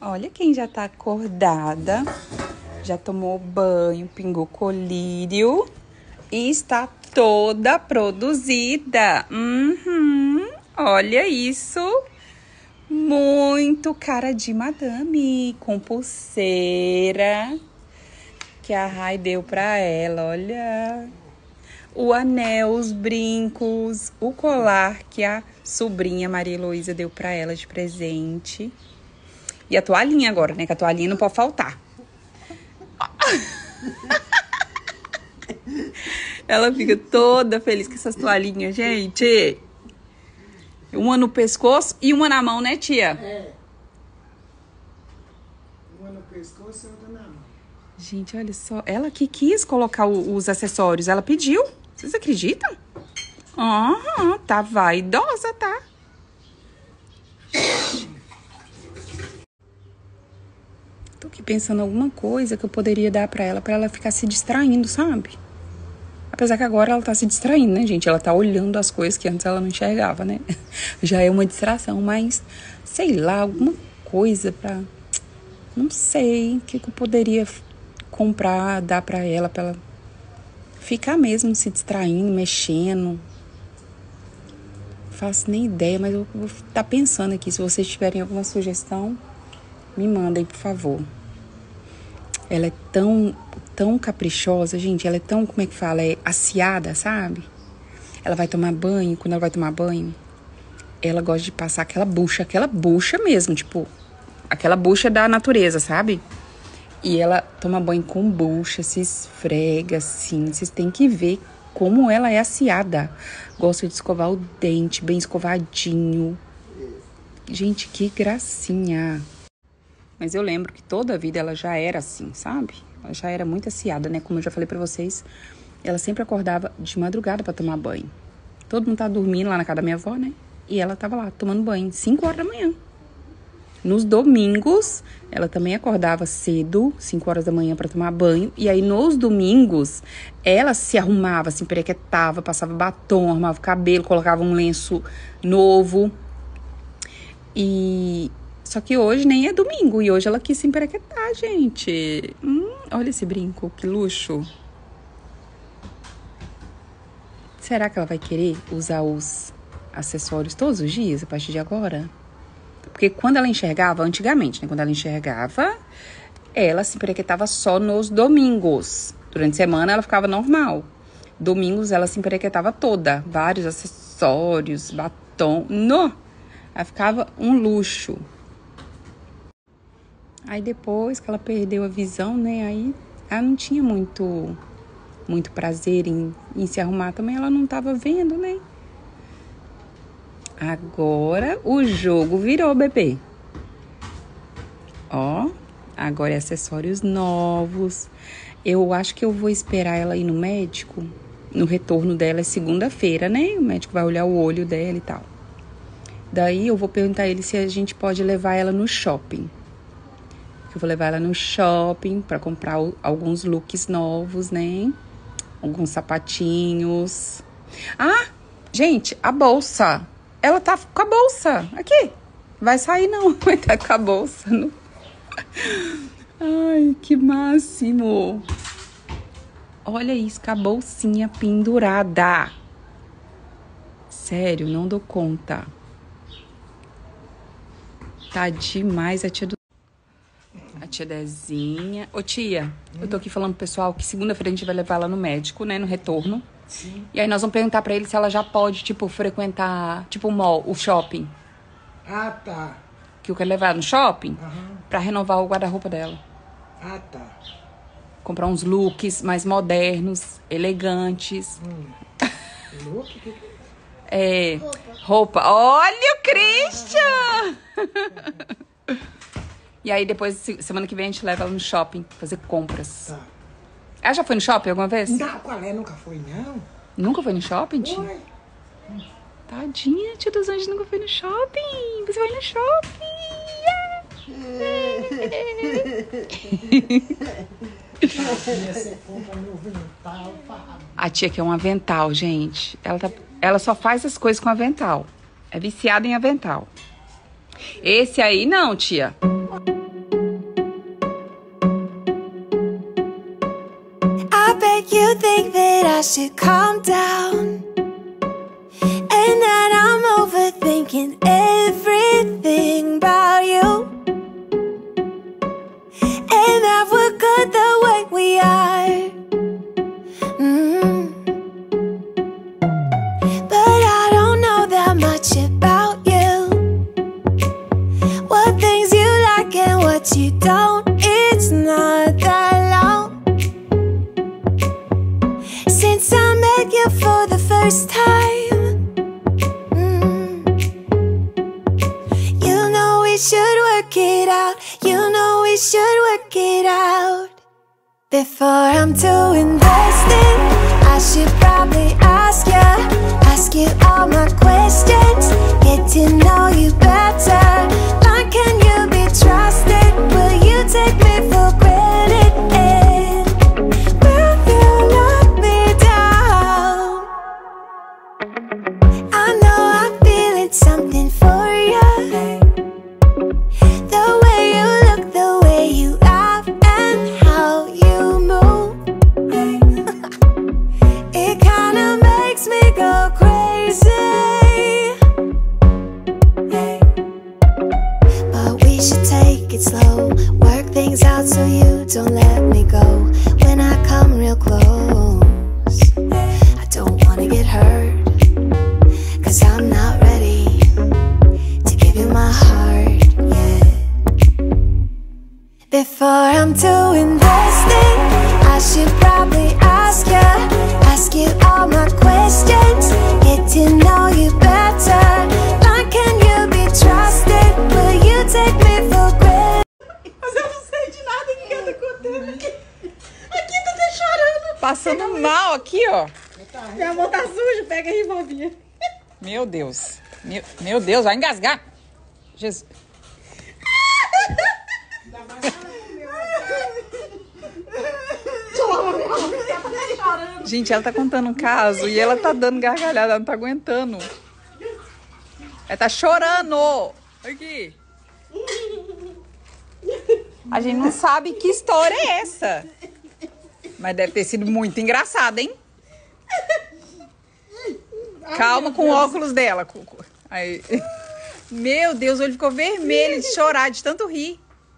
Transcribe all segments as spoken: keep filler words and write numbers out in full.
Olha quem já tá acordada, já tomou banho, pingou colírio e está toda produzida. Uhum, olha isso. Muito cara de madame, com pulseira que a Rai deu pra ela, olha. O anel, os brincos, o colar que a sobrinha Maria Heloísa deu pra ela de presente. E a toalhinha agora, né? Que a toalhinha não pode faltar. Ela fica toda feliz com essas toalhinhas, gente. Uma no pescoço e uma na mão, né, tia? É. Uma no pescoço e outra na mão. Gente, olha só. Ela que quis colocar o, os acessórios. Ela pediu. Vocês acreditam? Aham, tá vaidosa, tá? Tô aqui pensando em alguma coisa que eu poderia dar pra ela, pra ela ficar se distraindo, sabe? Apesar que agora ela tá se distraindo, né, gente? Ela tá olhando as coisas que antes ela não enxergava, né? Já é uma distração, mas sei lá, alguma coisa pra... Não sei o que, que eu poderia comprar, dar pra ela, pra ela ficar mesmo se distraindo, mexendo. Não faço nem ideia, mas eu vou estar pensando aqui. Se vocês tiverem alguma sugestão, me mandem, por favor. Ela é tão, tão caprichosa, gente. Ela é tão, como é que fala? É aciada, sabe? Ela vai tomar banho. Quando ela vai tomar banho, ela gosta de passar aquela bucha, aquela bucha mesmo, tipo, aquela bucha da natureza, sabe? E ela toma banho com bucha, se esfrega, assim. Vocês têm que ver como ela é aciada. Gosta de escovar o dente, bem escovadinho. Gente, que gracinha. Mas eu lembro que toda a vida ela já era assim, sabe? Ela já era muito aciada, né? Como eu já falei pra vocês, ela sempre acordava de madrugada pra tomar banho. Todo mundo tava dormindo lá na casa da minha avó, né? E ela tava lá tomando banho, cinco horas da manhã. Nos domingos, ela também acordava cedo, cinco horas da manhã pra tomar banho. E aí, nos domingos, ela se arrumava, se emperequetava, passava batom, arrumava o cabelo, colocava um lenço novo. E... Só que hoje nem é domingo, e hoje ela quis se emperequetar, gente. Hum, olha esse brinco, que luxo. Será que ela vai querer usar os acessórios todos os dias, a partir de agora? Porque quando ela enxergava, antigamente, né? Quando ela enxergava, ela se emperequetava só nos domingos. Durante a semana ela ficava normal. Domingos ela se emperequetava toda. Vários acessórios, batom. No! Ela ficava um luxo. Aí depois que ela perdeu a visão, né? Aí ela não tinha muito, muito prazer em, em se arrumar também. Ela não tava vendo, né? Agora o jogo virou, bebê. Ó, agora é acessórios novos. Eu acho que eu vou esperar ela ir no médico. No retorno dela é segunda-feira, né? O médico vai olhar o olho dela e tal. Daí eu vou perguntar a ele se a gente pode levar ela no shopping. Eu vou levar ela no shopping pra comprar o, alguns looks novos, né? Alguns sapatinhos. Ah, gente, a bolsa. Ela tá com a bolsa. Aqui. Vai sair não. Vai estar com a bolsa. No... Ai, que máximo. Olha isso, com a bolsinha pendurada. Sério, não dou conta. Tá demais a tia do... A tia Dezinha. Ô, tia, hum? eu tô aqui falando pro pessoal que segunda-feira a gente vai levar ela no médico, né? No retorno. Sim. E aí nós vamos perguntar pra ele se ela já pode, tipo, frequentar, tipo, o mall, o shopping. Ah, tá. Que eu quero levar no shopping Aham. pra renovar o guarda-roupa dela. Ah, tá. Comprar uns looks mais modernos, elegantes. Hum. Look? Que que É... Roupa. roupa. Olha o Christian! E aí depois, semana que vem, a gente leva ela no shopping fazer compras. Tá. Ela já foi no shopping alguma vez? Não, qual é? Nunca foi, não. Nunca foi no shopping, tia? Oi. Tadinha, tia dos Anjos nunca foi no shopping. Você vai no shopping. Você compra meu avental, pá. A tia quer um avental, gente. Ela, tá, ela só faz as coisas com avental. É viciada em avental. Esse aí não, tia. should calm down. And that I'm overthinking everything about you. And that we're good the way we are. Mm-hmm. But I don't know that much about you. What things you like and what you don't. It's not that long since I met you for the first time. Mm. You know we should work it out. You know we should work it out. Before I'm too invested, I should probably ask you, ask you all my questions, get to know you better. Like, can you be trusted? Will you take me for granted? And will you let me down? I know I'm feeling something for you. The way you look, the way you laugh, and how you move. It kinda makes me go crazy. But we should take it slow, work things out so you don't let me go. When I come real close, I don't wanna get hurt, cause I'm not ready to give you my heart yet. Before I'm too invested, I should probably ask you, ask you all my questions, get to know you better. Like, can you be trusted? Will you take me for granted? Mas eu não sei de nada que tá acontecendo aqui. Aqui tá até chorando. Passando mal aqui, ó. Minha mão tá suja, pega aí, bobinha. Meu Deus. Meu, meu Deus, vai engasgar. Jesus. Gente, ela tá contando um caso e ela tá dando gargalhada, ela não tá aguentando. Ela tá chorando. Aqui. A gente não sabe que história é essa. Mas deve ter sido muito engraçada, hein? Calma com o óculos dela. Aí. Meu Deus, o olho ficou vermelho de chorar, de tanto rir.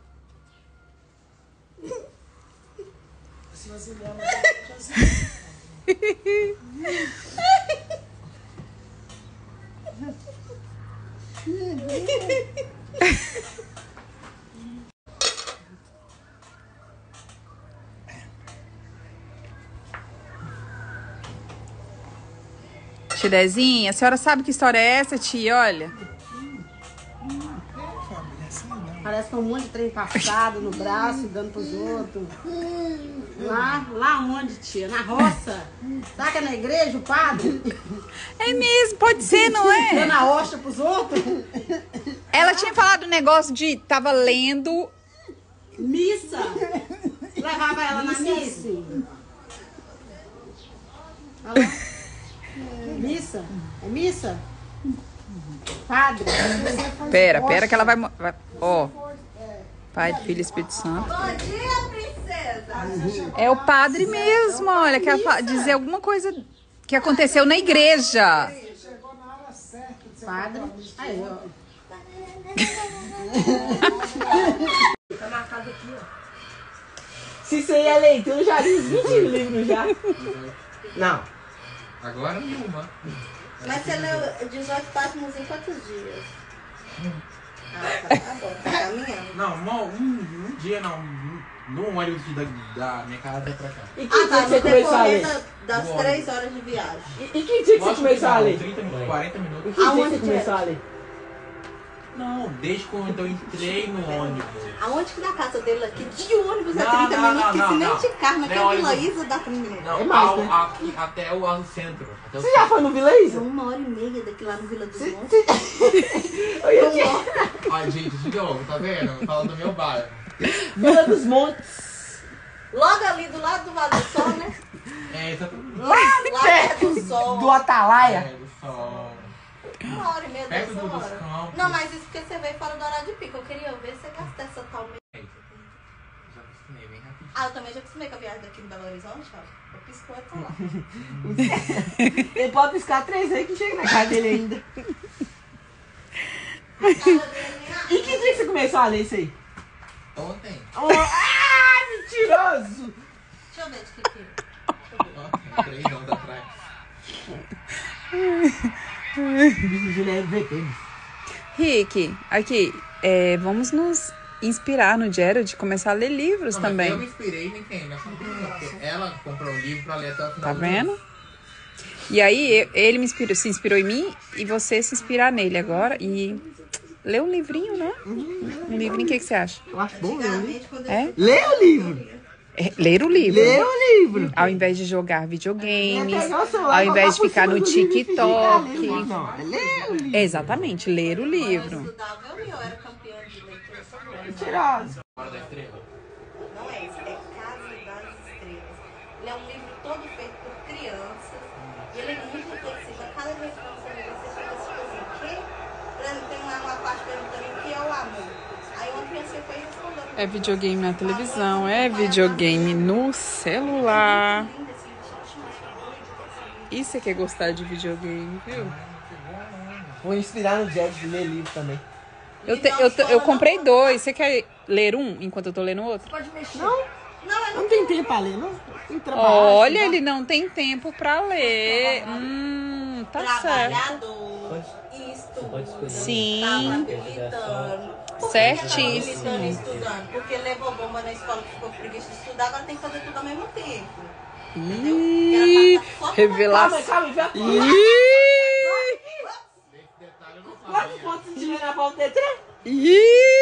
Tirezinha, a senhora sabe que história é essa, tia? Olha. Parece que um monte de trem passado no braço e dando pros outros. Lá, lá onde, tia? Na roça? Será que é na igreja, o padre? É mesmo, pode ser, não é? Dando a hosta pros outros? Ela tinha falado um negócio de... Tava lendo... Missa. Levava ela na missa. Olha lá. Missa? É missa? Padre? Pera, pera que ela vai... vai ó. Pai, Filho e Espírito Santo. Bom dia, princesa! É o padre mesmo, olha. Quer fa- dizer alguma coisa que aconteceu na igreja. Padre? Aí, ó. Tá marcado aqui, ó. Se você é leitura, eu já li vinte livros já. Não. Agora nenhuma. Mas você leu dezoito páginas em quantos dias? Ah, tá, tá bom, tá caminhando. Não, um, um, um dia não. No ônibus da, da minha casa pra cá. E que Ah, dia tá, que você no começou a ler? decorrer da- das Bom. três horas de viagem. E, e que dia que você Lógico começou que a não, ler? trinta minutos, quarenta E minutos. que dia que Aonde você que começou era? a ler? Não, desde quando eu entrei no ônibus. Aonde que na casa dele aqui? De ônibus é Não, trinta não, minutos, não, que não, se nem não. de carro, Não é naquela Vila ônibus. Isa dá trinta minutos. Não, É mais, ao, né? aqui, até o ao centro. Até o Você já foi no Vila Isa? Uma hora e meia daqui lá no Vila dos Cê- Montes. cê- Eu ia te- Ai, gente, de novo, tá vendo? Falando do meu bairro. Vila dos Montes. Logo ali do lado do Vale do Sol, né? É, exatamente. Lá, lá é do Sol. Do Atalaia. É, do sol. Uma hora e meia, Perto dessa do- dos hora. campos. Não, mas isso porque você veio fora do horário de pico. Eu queria ver se você gasta essa tal... Já acostumei bem rapidinho. Ah, eu também já acostumei com a viagem daqui no Belo Horizonte, ó. Eu piscou, tá lá. Ele pode piscar três vezes que chega na casa dele ainda. E que dia que você começou a ler isso aí? Ontem. Oh, ah, mentiroso! Deixa eu ver de que que é. Três anos atrás. Juliano vê tênis. Rick, aqui, é, vamos nos inspirar no Gerald de começar a ler livros Não, mas também. Eu me inspirei em quem? Nessa porque ela comprou um livro pra ler até o final. Tá do vendo? livro. E aí, eu- ele me inspirou, se inspirou em mim e você se inspirar nele agora e ler um livrinho, né? Um livrinho, o que, que você acha? Eu acho bom ler o livro. Antigamente, quando eu É? Lê o livro! É, ler o livro. Lê o livro! Ao invés de jogar videogames, É pegar o celular, ao invés de colocar ficar por no cima do livro e fingir que tá TikTok. lendo. Não, é ler o livro. Exatamente, ler o eu livro. estudava, eu, eu era campeã de leitura sobre Mentiroso. Hora da estrela. Não é isso, é Casa das Estrelas. Ele é um livro todo feito por crianças. E ele é muito reflexivo. A cada vez que você lê, você fica tipo assim, o quê? Por exemplo, tem lá uma parte perguntando o que é o amor. Aí uma criança foi respondendo. É videogame na televisão, é videogame no celular. Isso é que é gostar de videogame, viu? Vou inspirar no Jack de ler livro também. Eu, te- eu, te- eu comprei dois. Você quer ler um enquanto eu tô lendo o outro? Pode mexer. Não, Não, eu não não tem tempo pra ler, não. Tem trabalho. Olha, estudar. ele não tem tempo pra ler. Hum, tá certo. trabalhador e estuda. Sim. Tava militando. Por que Certíssimo. que tava militando e estudando? Porque levou bomba na escola, ficou com preguiça de estudar, agora tem que fazer tudo ao mesmo tempo. Ih, Ela tá só- revelação. Calma, calma, já. Ih, Esse detalhe eu não Quantos sabia. pontos você tiver na volta de três? ih.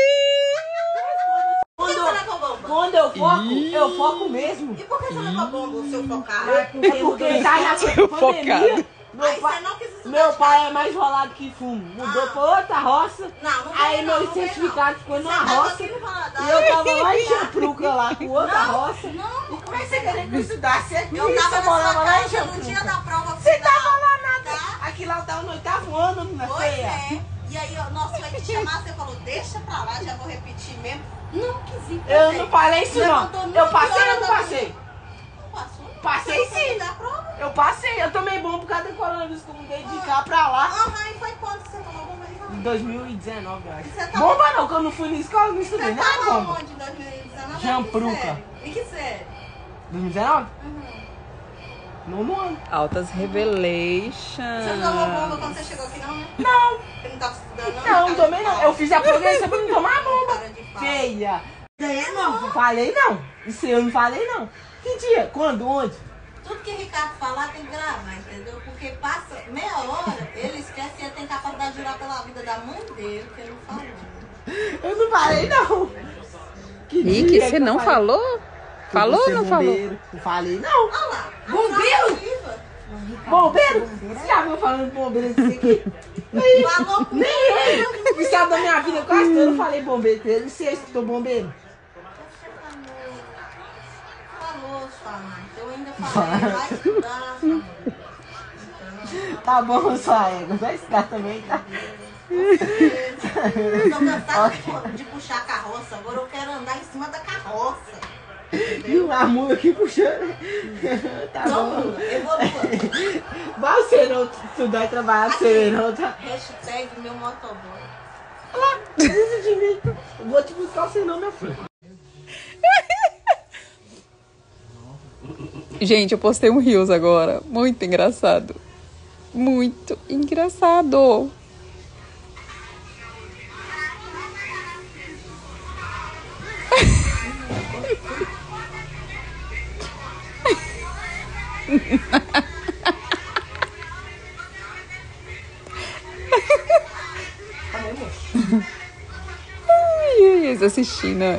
Por que Quando você eu, levou bomba? quando eu foco, eu foco mesmo. E por que você levou bomba, o seu focado? É porque tá na Seu pandemia. focado. Meu Aí pai, você não quis estudar meu de pai casa. é mais enrolado que fumo. Mudou Ah. pra outra roça. Não, não Aí veio meu não, não veio certificado não. ficou Você numa tava roça. aqui no Valadares. E eu tava lá em Champruca, lá com outra Não, roça. não. E como é que você queria que eu estudasse? Você Eu tava na morava sua lá em casa no dia Champruca. da prova Você final. tava lá nada. Tá? Aqui lá eu tava no oitavo ano, minha Pois feia. é. E aí, o nosso foi te chamar, você falou, deixa pra lá, já vou repetir mesmo. Não quis ir. Eu fazer. não falei isso Levantou não. nove Eu passei horas ou não da passei? manhã. Não passou? Passei Você não foi sim. dar a prova? Eu passei, eu tomei bom por causa do coronavírus que eu mudei de cá pra lá. Aham, e foi quando que você tomou bomba de Em novo? dois mil e dezenove, eu acho. Você tá- Bomba não, que eu não fui na escola, não estudei Você nada tava bomba. onde em dois mil e dezenove? Jampruca. Que série? E que série? dois mil e dezenove? Uhum. Nono ano. Altas revelations. Você não tomou bomba quando você chegou aqui, não, né? Não, Você não tava estudando, não? não, não Tava tomei de não. folga. Eu fiz a progressão pra não tomar bomba. Cara de pau. Feia. É, não. Falei não. Isso eu não falei não. Que dia? Quando? Onde? Tudo que Ricardo falar tem que gravar, entendeu? Porque passa meia hora, ele esquece e ele tem capacidade de jurar pela vida da mãe dele, que ele não falou. Eu não falei não. Que Rick, dia você que eu não falei? falou? Que eu Falou vou ou ser não falou? bombeiro? Não falei não. Olha lá. a Bombeiro? prova viva. Bombeiro? Você já viu falando bombeiro desse aqui? Aí, Falou com nem ele. Que sabe da minha vida quase toda eu falei bombeiro. Ele se escutou bombeiro. Falou, sua mãe. Eu ainda falei, vai estudar, sua mãe. Tá bom, sua égua. Vai estudar também, tá? Eu tô cansada de, de puxar a carroça, agora eu quero andar em cima da carroça. E o amor aqui puxando. Tá Não, bom. Lula, evolua. Vai você não estudar e trabalhar pra você não, tá? Hashtag meu motoboy. Lá, precisa de mim. Eu vou te buscar você não, meu filho. Gente, eu postei um Reels agora. Muito engraçado. Muito engraçado. Ai, ai, eles assistindo, né?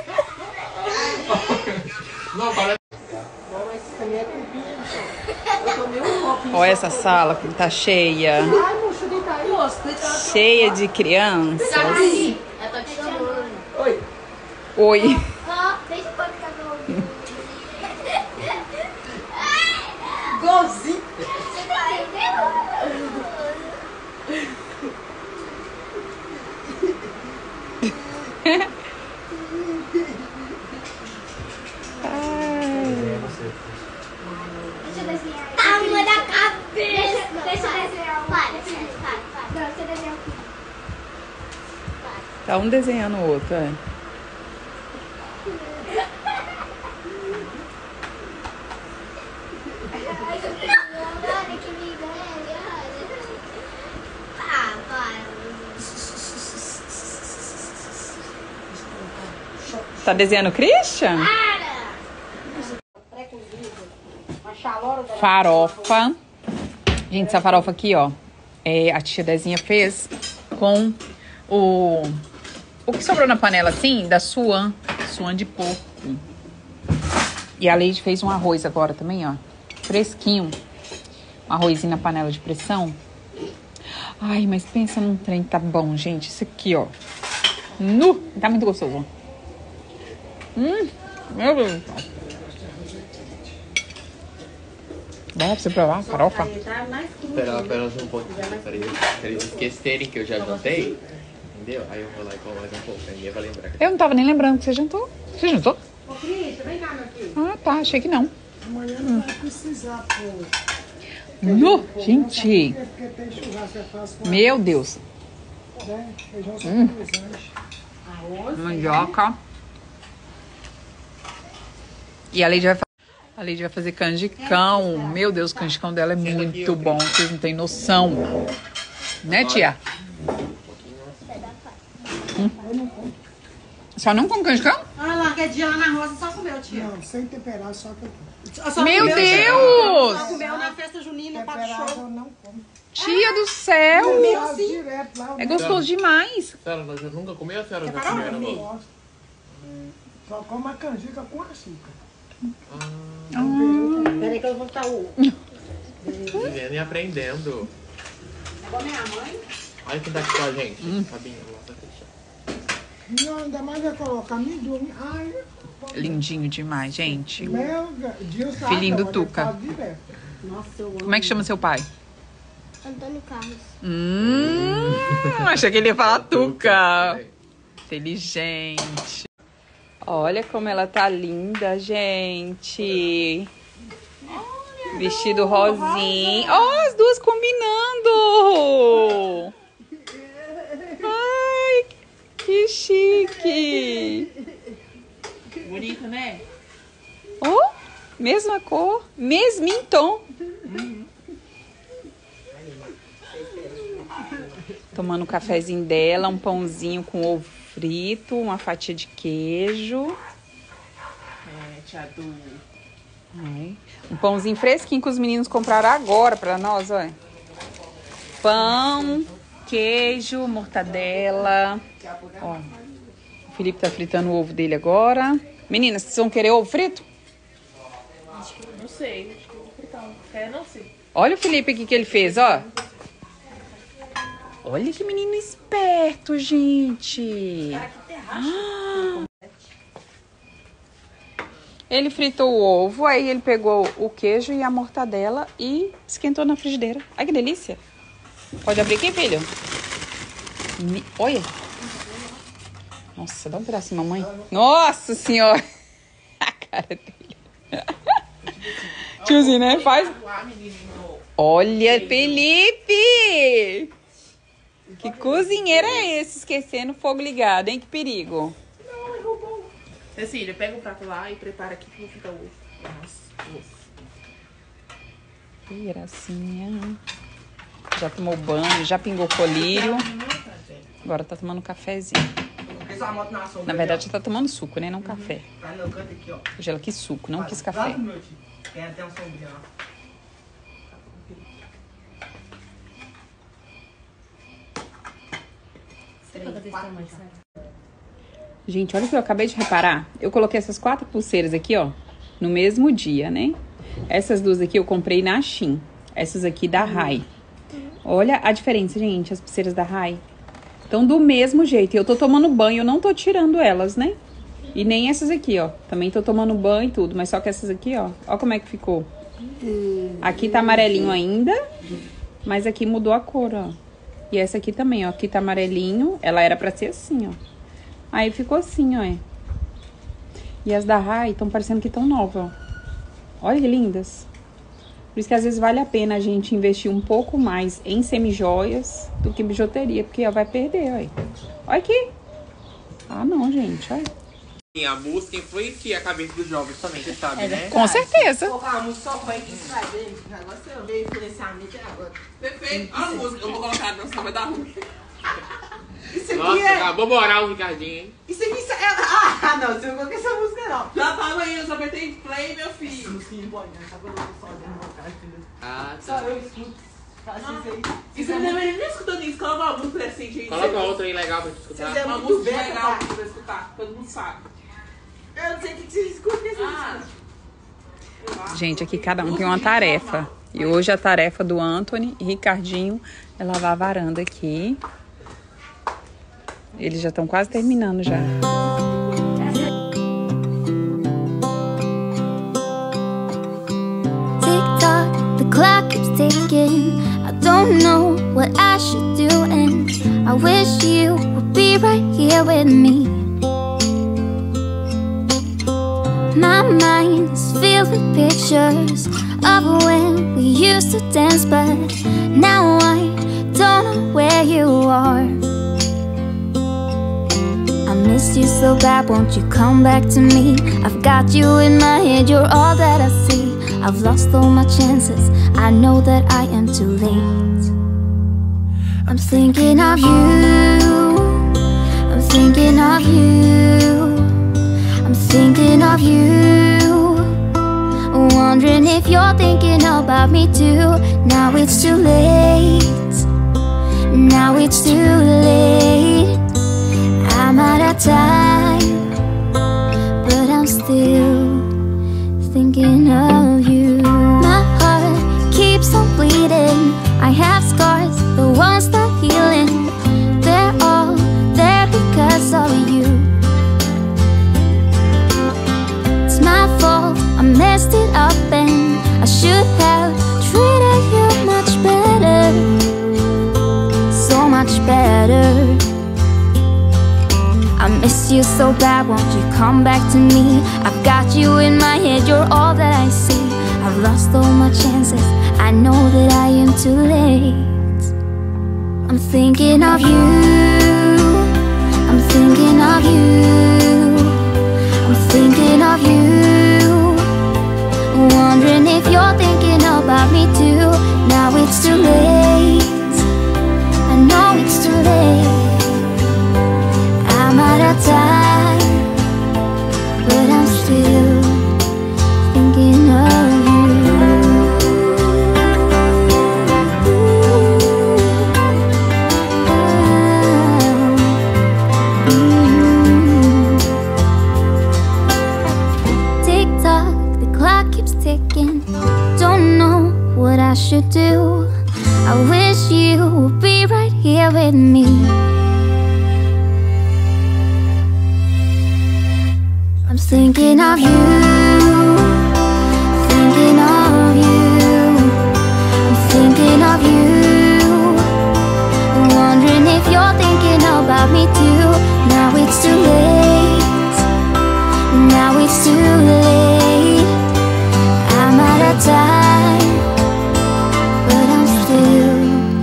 Não, parece. Não, mas isso também é cultura. Eu tomei um copo. Olha essa sala que tá cheia. Ai, moço, deita aí. Moço, deita aí. Cheia de crianças. Eu tô te chamando. Oi. Oi. Ó, deixa eu ficar com o Golzinho. Você entendeu? Deixa eu desenhar. Tábua da cabeça. Deixa eu desenhar. Para, para, para. Não, deixa eu desenhar aqui. Tá um desenhando o outro, é. Olha que lindo, ah, para. Tá desenhando o Christian? Farofa. Gente, essa farofa aqui, ó, é, a tia Dezinha fez com o... O que sobrou na panela, assim, da suan. Suan de porco. E a Leide fez um arroz agora também, ó. Fresquinho. Um arrozinho na panela de pressão. Ai, mas pensa num trem, tá bom, gente. Isso aqui, ó. Nu! Tá muito gostoso. Hum, meu Deus. Dá pra você provar, farofa? Esperar apenas um pouquinho para eles, para eles esquecerem que eu já jantei. Entendeu? Aí eu vou lá e como mais um pouco. Aí ninguém vai lembrar. Eu não tava nem lembrando que você jantou. Você jantou? Ô, Cris, vem cá, meu filho. Ah, tá. Achei que não. Amanhã não vai precisar, pô. Nu! Gente! Porque tem churrasco, é fácil com Meu Deus. né? Feijão só Hum. com os anjos. Mandioca. E a Leide vai, fa- a Leide vai fazer canjicão. Meu Deus, o canjicão dela é muito bom. Vocês não têm noção. Né, tia? Hum. Só não com canjicão? Ah, lá, que dia lá na roça só comeu, tia. Não, sem temperar, só que eu como. Só Meu comeu, Deus! Só comeu na festa junina, para Temperado show. eu não como. Tia do céu! Eu direto lá, eu É não gostoso demais. Senhora, nós já nunca comeu, a senhora já Separou, comeu, amigo? não? gosto. Só como a canjica com açúcar. Peraí que eu vou botar o... Vivendo e aprendendo. Igual minha mãe. Olha quem tá aqui com a gente. Fabinho, nossa Cristian. Não, ainda mais vai colocar amendoim. Ai, Lindinho demais, gente. meu Deus. Filhinho do Tuca. Nossa, eu amo. Como é que chama seu pai? Antônio Carlos. Hum, achei que ele ia falar Tuca. Inteligente. Olha como ela tá linda, gente. Vestido rosinha. Oh, as duas combinando. Ai, que chique. Bonito, né? Oh, mesma cor, mesmo tom. Tomando o cafezinho dela, um pãozinho com ovo frito, uma fatia de queijo. É, tia Du. Ai, um pãozinho fresquinho que os meninos compraram agora pra nós, olha. Pão, queijo, mortadela. Ó, o Felipe tá fritando o ovo dele agora. Meninas, vocês vão querer ovo frito? Não sei, acho que eu vou fritar um. Quer não sei. Olha o Felipe aqui que ele fez, ó. Olha que menino esperto, gente. Ah. Ele fritou o ovo, aí ele pegou o queijo e a mortadela e esquentou na frigideira. Ai, que delícia. Pode abrir aqui, filho? Me... Olha. Nossa, dá um pedacinho, mamãe. Nossa senhora. A cara dele. Tiozinho, né? Faz. Olha, Felipe. Que cozinheiro é esse, esquecendo o fogo ligado, hein? Que perigo. Não, é bom. Cecília, pega o prato lá e prepara aqui que eu vou fritar o ovo. Nossa, ovo. Que gracinha. Já tomou banho, já pingou colírio. Agora tá tomando um cafezinho. Fez uma moto na sombra. Na verdade, já tá tomando suco, né? Não café. Tá no canto aqui, ó. Hoje ela quis suco, não quis café. Tem até um sombrinho lá. Gente, olha o que eu acabei de reparar. Eu coloquei essas quatro pulseiras aqui, ó, no mesmo dia, né? Essas duas aqui eu comprei na Shein. Essas aqui da Rai. Olha a diferença, gente, as pulseiras da Rai. Estão do mesmo jeito. E eu tô tomando banho, eu não tô tirando elas, né? E nem essas aqui, ó. Também tô tomando banho e tudo, mas só que essas aqui, ó. Ó como é que ficou. Aqui tá amarelinho ainda, mas aqui mudou a cor, ó. E essa aqui também, ó. Aqui tá amarelinho. Ela era pra ser assim, ó. Aí ficou assim, ó. E as da Rai estão parecendo que estão novas, ó. Olha que lindas. Por isso que às vezes vale a pena a gente investir um pouco mais em semijoias do que bijuteria, porque ó, vai perder, olha. Olha aqui. Ah, não, gente, olha. A música influencia a cabeça dos jovens também, você sabe, né? Com certeza. Colocar a música só vai que isso vai ver. O negócio é ver influenciamento agora. Perfeito. A música, eu vou colocar no samba da rua. Isso aqui Nossa, é... acabou moral o Ricardinho, hein? Isso aqui é... Ah, não, você não coloca essa música, não. Já tava aí, eu só apertei play, meu filho. Música boa, né? Tá colocando só dentro do cara, entendeu? Ah, Só tá. eu escuto. Faço isso aí. E você não deveria nem escutando isso, coloca uma música recente aí. Coloca outra aí legal pra gente escutar. Vocês é Uma muito música beta, legal pai. pra escutar, todo mundo sabe. Eu não sei o que vocês escutam, o que vocês Ah, escutam. Gente, aqui cada um tem uma tarefa. E hoje a tarefa do Anthony e Ricardinho é lavar a varanda aqui. Eles já estão quase terminando já. Tick-tock, the clock keeps ticking. I don't know what I should do, and I wish you would be right here with me. My mind is filled with pictures of when we used to dance, but now I don't know where you are. I miss you so bad, won't you come back to me? I've got you in my head, you're all that I see. I've lost all my chances, I know that I am too late. I'm thinking of you, I'm thinking of you, I'm thinking of you, wondering if you're thinking about me too. Now it's too late, now it's too late. I'm out of time, but I'm still thinking of you. My heart keeps on bleeding, I have scars, the ones not healing. They're all there because of you. It's my fault, I messed it up, and I should have treated you much better, so much better. I miss you so bad, won't you come back to me? I've got you in my head, you're all that I see. I've lost all my chances, I know that I am too late. I'm thinking of you, I'm thinking of you, I'm thinking of you, wondering if you're thinking about me too. Now it's too late, I know it's too late. I'm out of time, but I'm still thinking of you. Tick-tock, the clock keeps ticking. Don't know what I should do. I wish you would be right here with me. I'm thinking of you, thinking of you, I'm thinking of you, wondering if you're thinking about me too. Now it's too late, now it's too late. I'm out of time, but I'm still.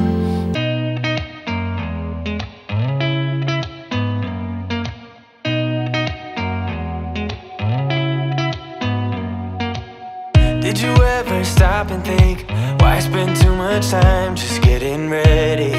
Did you ever stop and think, why spend too much time just getting ready?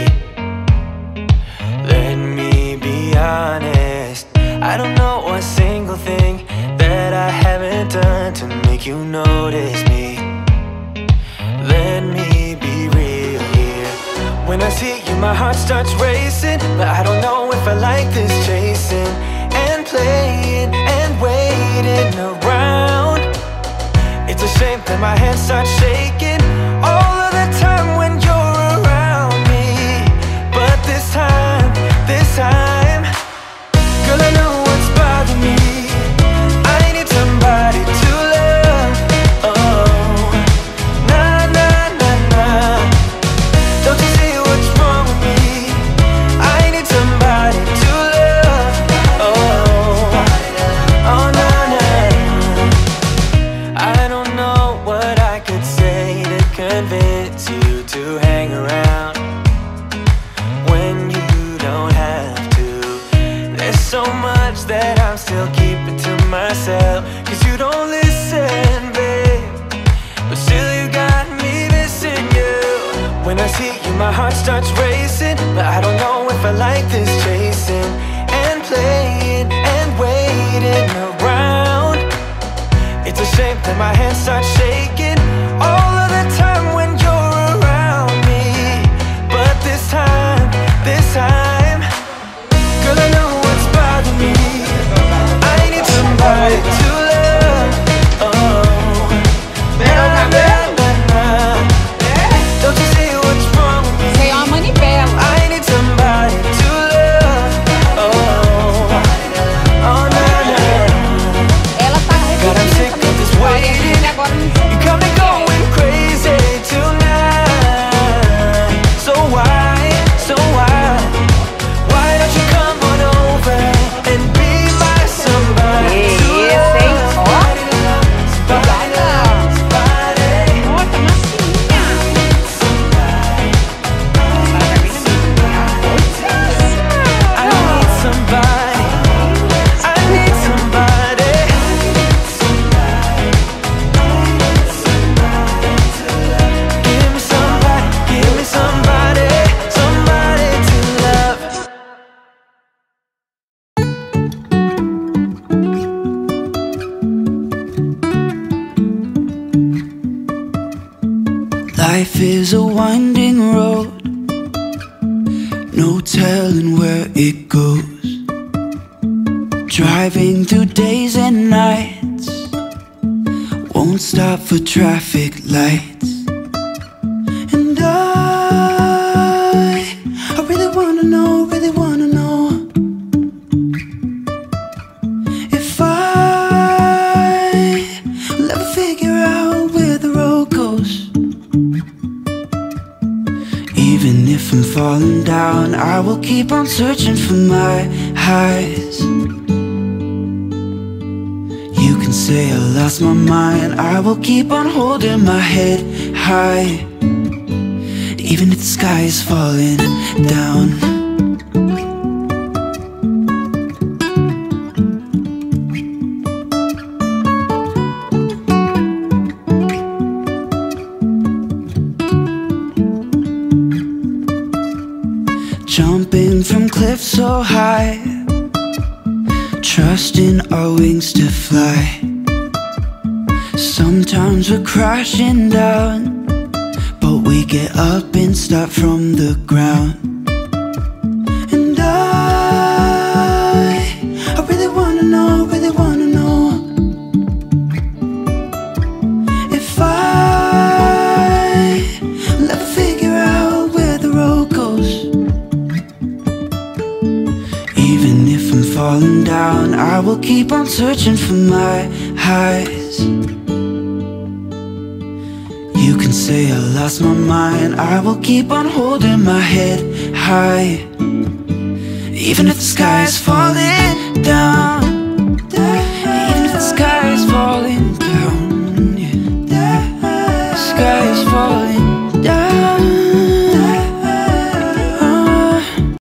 Let me be honest, I don't know a single thing that I haven't done to make you notice me. Let me be real here. When I see you my heart starts racing, but I don't know if I like this chasing and playing and waiting around. It's a shame that my hands start shaking all of the time when you're around me. But this time, this time, girl, I know what's bothering me. I need somebody to love. Oh, nah, nah, nah, nah. Don't you see what's wrong with me? I need somebody to love. Oh, oh, nah, nah. I don't know what I could say to convince you to hang around when you don't have to. There's so much that I'm still keeping to myself, 'cause you don't listen, babe. But still you got me missing you. When I see you, my heart starts racing, but I don't know if I like this chasing and playing and waiting around. It's a shame that my hands start shaking all of the time when you're around me. But this time, this time, girl, I know what's bothering me. I need somebody to love. Oh, nah, nah, nah, nah. Don't you see what's wrong with me? Sei uma manivela. I need somebody to love. Oh, oh, nah, nah. Ela tá God, I'm sick of this waiting. agora no You got me going crazy tonight. So why, so why, why don't you come on over and be my somebody to Esse, hein? love? Ó. Somebody, somebody, Ó, tá massinha. I need somebody, I need somebody. Give me somebody, give me somebody, somebody to love. Life is a winding road, no telling where it goes. Driving through days and nights, won't stop for traffic lights. And I, I really wanna know, really wanna know if I will ever figure out where the road goes. Even if I'm falling down, I will keep on searching for my highs. You can say I lost my mind, I will keep on holding my head high, even if the sky is falling down. Jumping from cliffs so high, trusting our wings to fly. Sometimes we're crashing down, but we get up and start from the ground. And I, I really wanna know, really wanna know if I will ever figure out where the road goes. Even if I'm falling down, I will keep on searching for my highs. You can say I lost my mind, I will keep on holding my head high, even if the sky is falling down.